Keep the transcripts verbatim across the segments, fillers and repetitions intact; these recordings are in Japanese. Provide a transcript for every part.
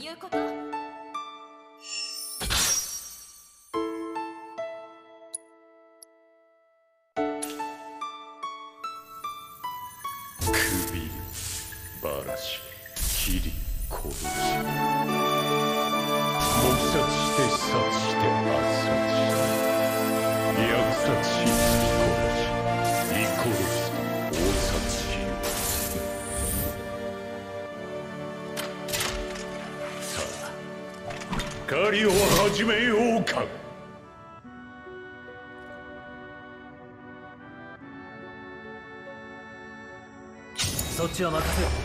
いうこと？ 首ばらし切り殺し黙殺して殺して圧殺し虐殺し突き殺し居殺し大殺しよさあ狩りを始めようか。 そっちは任せろ。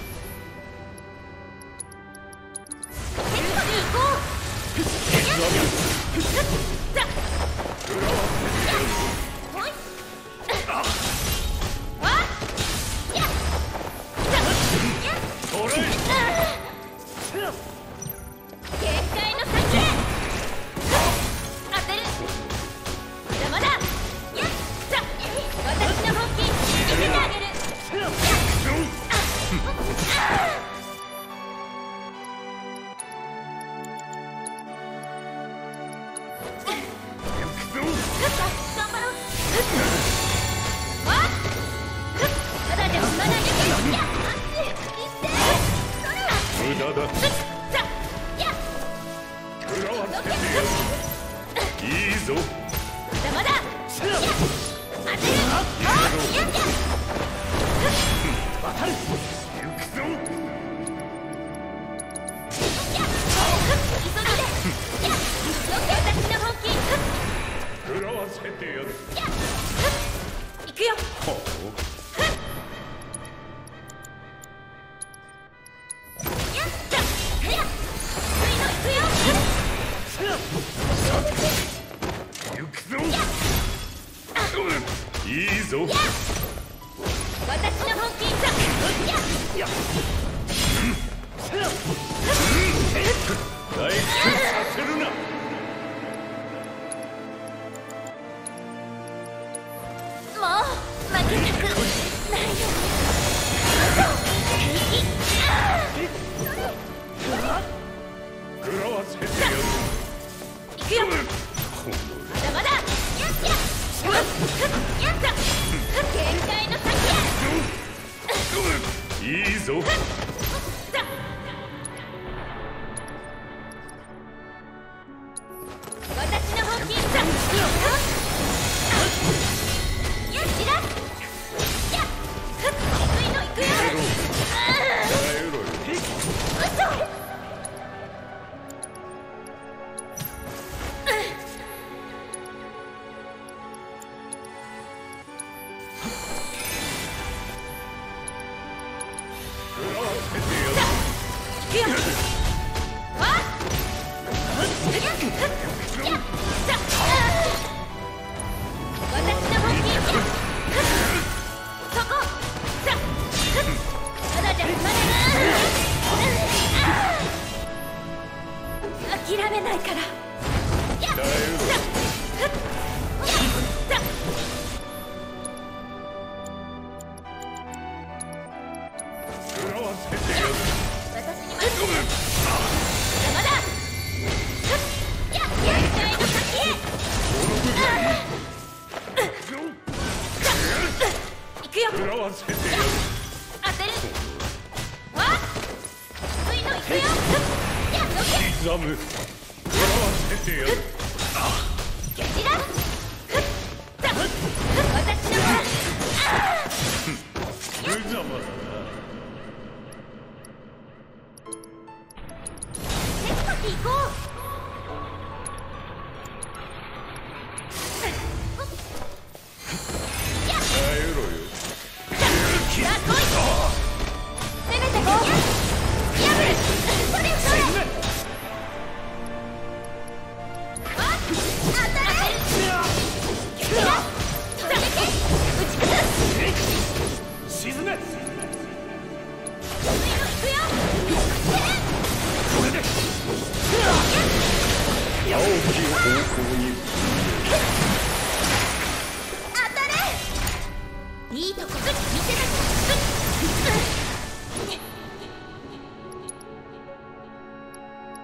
いいとこ見せなきゃ。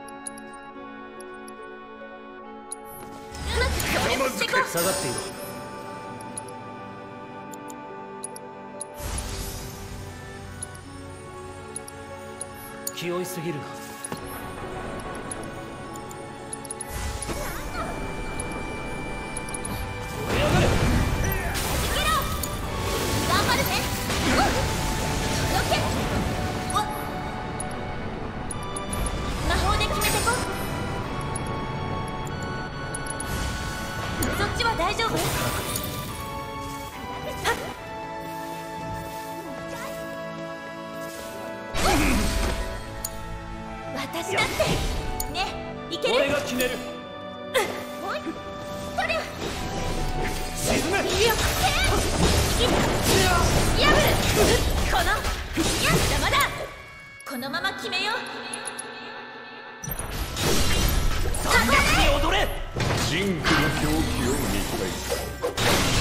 下がっていろ。気負いすぎるな。燃え上がれ。 頑張るぜ。届け。魔法で決めてこ。そっちは大丈夫？私だってね。いける。 俺が決める。 おい、そりゃ。 沈め。 いいよ。破る。この。いや、邪魔だ。このまま決めよう。 三角に踊れ。 真紅の狂気を見たい。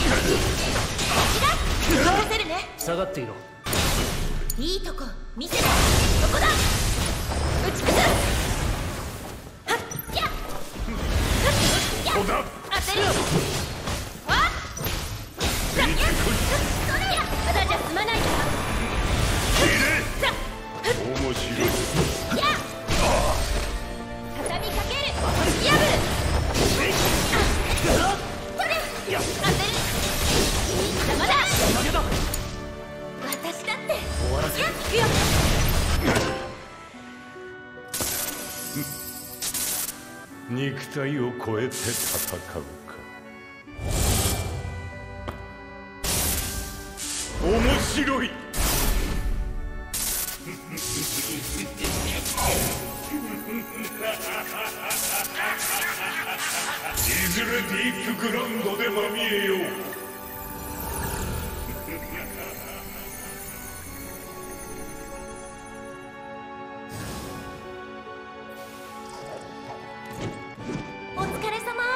任せるね。 下がっていろ。 いいとこ見せて。そこだ。打ち崩す。はっやっやっここだ。 当てる。わっさっやっそれや。ただじゃ済まないか。さっ面白い。 やっ畳みかける。破る。それや当てる。いい邪魔だ。 投げだ。 私だって終わらせる。 やっ聞くよ。 肉体を超えて戦うか。面白い。いずれディープグラウンドでまみえよう。 お疲れ様。